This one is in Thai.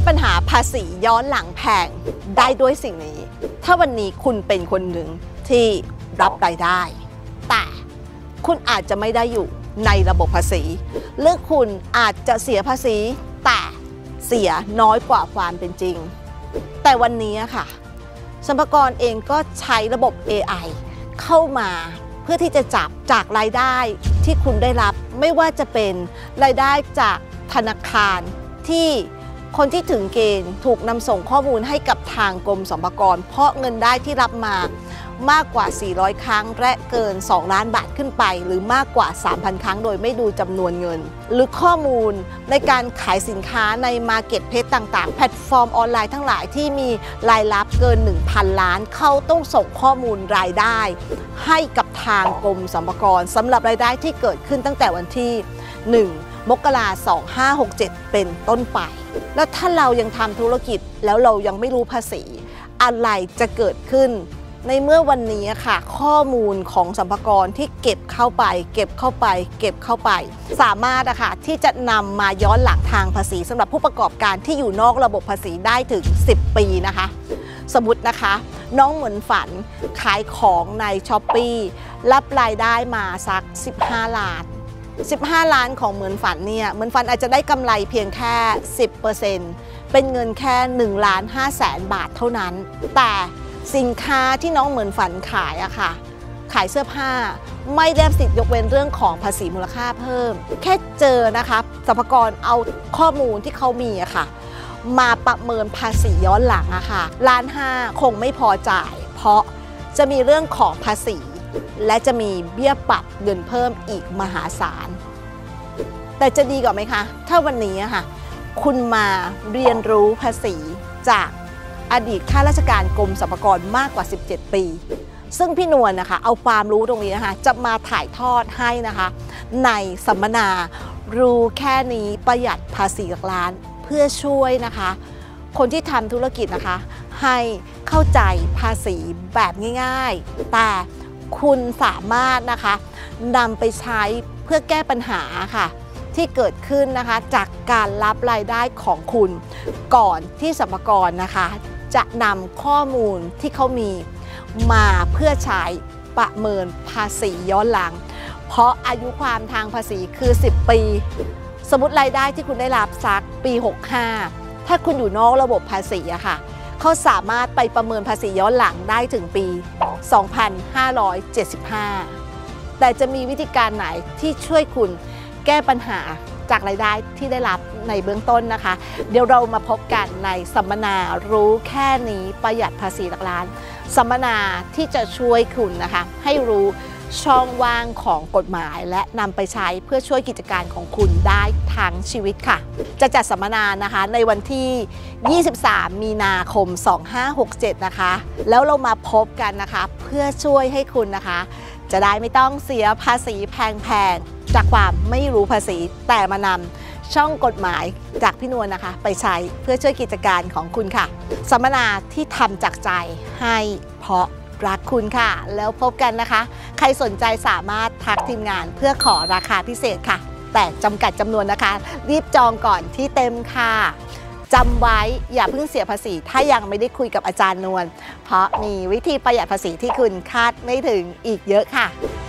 ปัญหาภาษีย้อนหลังแพงได้ด้วยสิ่งนี้ถ้าวันนี้คุณเป็นคนหนึ่งที่รับรายได้แต่คุณอาจจะไม่ได้อยู่ในระบบภาษีหรือคุณอาจจะเสียภาษีแต่เสียน้อยกว่าความเป็นจริงแต่วันนี้ค่ะสรรพากรเองก็ใช้ระบบ AI เข้ามาเพื่อที่จะจับจากรายได้ที่คุณได้รับไม่ว่าจะเป็นรายได้จากธนาคารที่คนที่ถึงเกณฑ์ถูกนำส่งข้อมูลให้กับทางกรมสรรพากรเพราะเงินได้ที่รับมามากกว่า400ครั้งและเกิน2ล้านบาทขึ้นไปหรือมากกว่า 3,000 ครั้งโดยไม่ดูจำนวนเงินหรือข้อมูลในการขายสินค้าใน Marketplace ต่างๆแพลตฟอร์มออนไลน์ทั้งหลายที่มีรายรับเกิน 1,000 ล้านเขาต้องส่งข้อมูลรายได้ให้กับทางกรมสรรพากรสำหรับรายได้ที่เกิดขึ้นตั้งแต่วันที่1มกราคม2567เป็นต้นไปแล้วถ้าเรายังทำธุรกิจแล้วเรายังไม่รู้ภาษีอะไรจะเกิดขึ้นในเมื่อวันนี้ค่ะข้อมูลของสรรพากรที่เก็บเข้าไปสามารถที่จะนำมาย้อนหลังทางภาษีสำหรับผู้ประกอบการที่อยู่นอกระบบภาษีได้ถึง10 ปีนะคะสมมตินะคะน้องเหมือนฝันขายของใน Shopee รับรายได้มาสัก15 ล้านของเหมือนฝันเนี่ยเหมือนฝันอาจจะได้กำไรเพียงแค่ 10% เป็นเงินแค่1,500,000 บาทเท่านั้นแต่สินค้าที่น้องเหมือนฝันขายขายเสื้อผ้าไม่ได้สิทธิ์ยกเว้นเรื่องของภาษีมูลค่าเพิ่มแค่เจอนะคะสรรพากรเอาข้อมูลที่เขามีมาประเมินภาษีย้อนหลัง1.5 ล้านคงไม่พอจ่ายเพราะจะมีเรื่องของภาษีและจะมีเบี้ยปรับเงินเพิ่มอีกมหาศาลแต่จะดีกว่าไหมคะถ้าวันนี้คุณมาเรียนรู้ภาษีจากอดีตข้าราชการกรมสรรพากรมากกว่า17 ปีซึ่งพี่นวลเอาความรู้ตรงนี้จะมาถ่ายทอดให้ในสัมมนารู้แค่นี้ประหยัดภาษีหลักล้านเพื่อช่วยคนที่ทำธุรกิจให้เข้าใจภาษีแบบง่ายๆแต่คุณสามารถนำไปใช้เพื่อแก้ปัญหาที่เกิดขึ้นจากการรับรายได้ของคุณก่อนที่สรรพากรจะนำข้อมูลที่เขามีมาเพื่อใช้ประเมินภาษีย้อนหลังเพราะอายุความทางภาษีคือ10 ปีสมมติรายได้ที่คุณได้รับสักปี65ถ้าคุณอยู่นอกระบบภาษีเขาสามารถไปประเมินภาษีย้อนหลังได้ถึงปี 2575 แต่จะมีวิธีการไหนที่ช่วยคุณแก้ปัญหาจากรายได้ที่ได้รับในเบื้องต้นเดี๋ยวเรามาพบกันในสัมมนารู้แค่นี้ประหยัดภาษีหลักล้านสัมมนาที่จะช่วยคุณให้รู้ช่องว่างของกฎหมายและนำไปใช้เพื่อช่วยกิจการของคุณได้ทั้งชีวิตค่ะจะจัดสัมมนาในวันที่ 23 มีนาคม 2567แล้วเรามาพบกันเพื่อช่วยให้คุณจะได้ไม่ต้องเสียภาษีแพงๆจากความไม่รู้ภาษีแต่มานำช่องกฎหมายจากพี่นวลไปใช้เพื่อช่วยกิจการของคุณค่ะสัมมนาที่ทำจากใจให้เพราะรักคุณค่ะแล้วพบกันใครสนใจสามารถทักทีมงานเพื่อขอราคาพิเศษค่ะแต่จำกัดจำนวนรีบจองก่อนที่เต็มค่ะจำไว้อย่าเพิ่งเสียภาษีถ้ายังไม่ได้คุยกับอาจารย์นวลเพราะมีวิธีประหยัดภาษีที่คุณคาดไม่ถึงอีกเยอะค่ะ